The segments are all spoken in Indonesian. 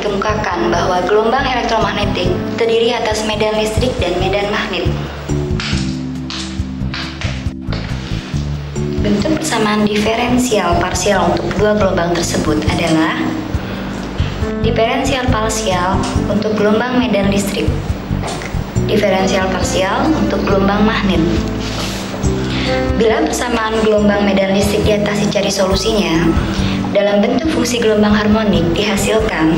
dikemukakan bahwa gelombang elektromagnetik terdiri atas medan listrik dan medan magnet. Bentuk persamaan diferensial parsial untuk kedua gelombang tersebut adalah diferensial parsial untuk gelombang medan listrik, diferensial parsial untuk gelombang magnet. Bila persamaan gelombang medan listrik di atas dicari solusinya, dalam bentuk fungsi gelombang harmonik dihasilkan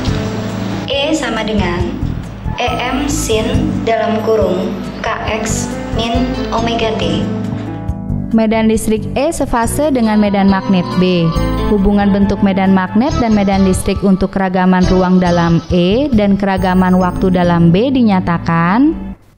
E sama dengan EM sin dalam kurung Kx min omega T. Medan listrik E sefase dengan medan magnet B. Hubungan bentuk medan magnet dan medan listrik untuk keragaman ruang dalam E dan keragaman waktu dalam B dinyatakan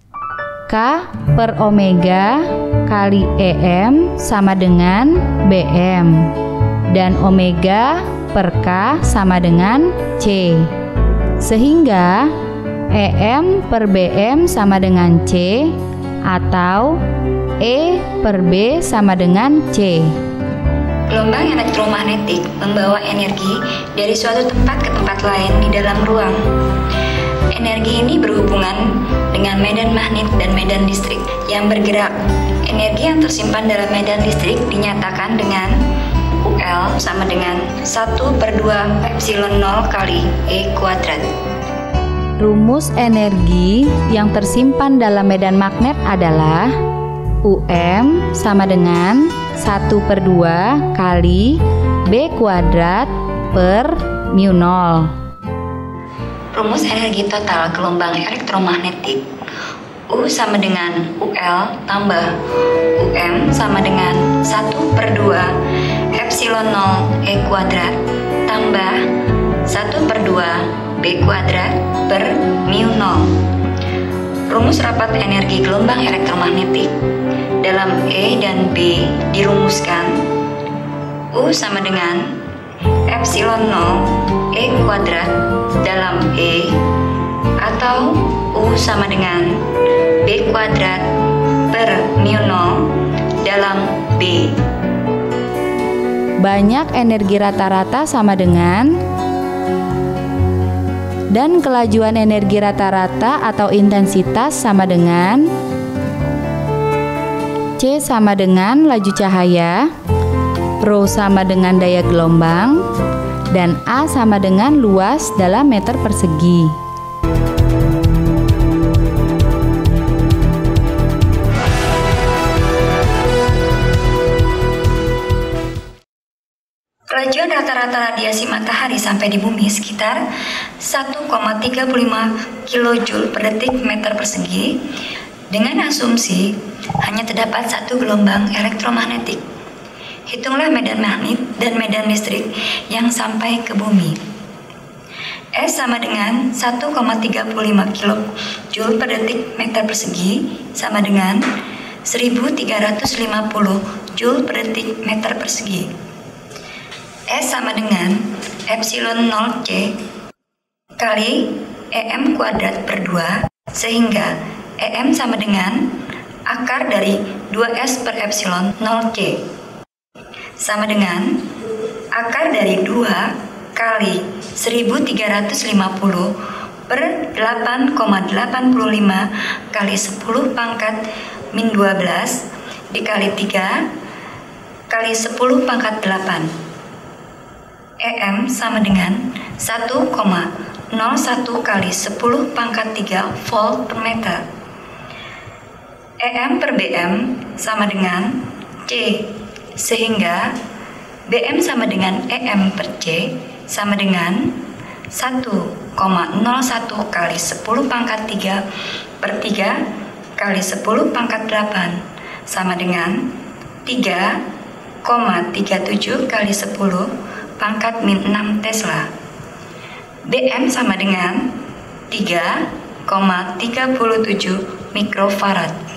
K per omega kali EM sama dengan BM dan omega per K sama dengan C. Sehingga EM per BM sama dengan C atau E per B sama dengan C. Gelombang elektromagnetik membawa energi dari suatu tempat ke tempat lain di dalam ruang. Energi ini berhubungan dengan medan magnet dan medan listrik yang bergerak. Energi yang tersimpan dalam medan listrik dinyatakan dengan UL sama dengan 1/2 epsilon 0 kali E kuadrat. Rumus energi yang tersimpan dalam medan magnet adalah UM sama dengan 1/2 kali B kuadrat per mu 0. Rumus energi total gelombang elektromagnetik U sama dengan UL tambah UM sama dengan 1/2 epsilon 0 E kuadrat tambah 1/2 B kuadrat per mu 0. Rumus rapat energi gelombang elektromagnetik dalam E dan B dirumuskan U sama dengan epsilon 0 E kuadrat dalam E atau U sama dengan B kuadrat per mu 0 dalam B. Banyak energi rata-rata sama dengan dan kelajuan energi rata-rata atau intensitas sama dengan C sama dengan laju cahaya, Rho sama dengan daya gelombang, dan A sama dengan luas dalam meter persegi. Kelajuan rata-rata radiasi matahari sampai di bumi sekitar 1,35 kJ per detik meter persegi dengan asumsi hanya terdapat satu gelombang elektromagnetik. Hitunglah medan magnet dan medan listrik yang sampai ke bumi. S sama dengan 1,35 kJ per detik meter persegi sama dengan 1350 Joule per detik meter persegi. S sama dengan epsilon 0C kali EM kuadrat per 2, sehingga EM sama dengan akar dari 2S per epsilon 0C sama dengan akar dari 2 kali 1350 per 8,85 kali 10 pangkat min 12 dikali 3 kali 10 pangkat 8. EM sama dengan 1,01 kali 10 pangkat 3 volt per meter. EM per BM sama dengan C, sehingga BM sama dengan EM per C sama dengan 1,01 kali 10 pangkat 3 per 3 kali 10 pangkat 8 sama dengan 3,37 kali 10 pangkat min 6 Tesla. BM sama dengan 3,37 mikrofarad.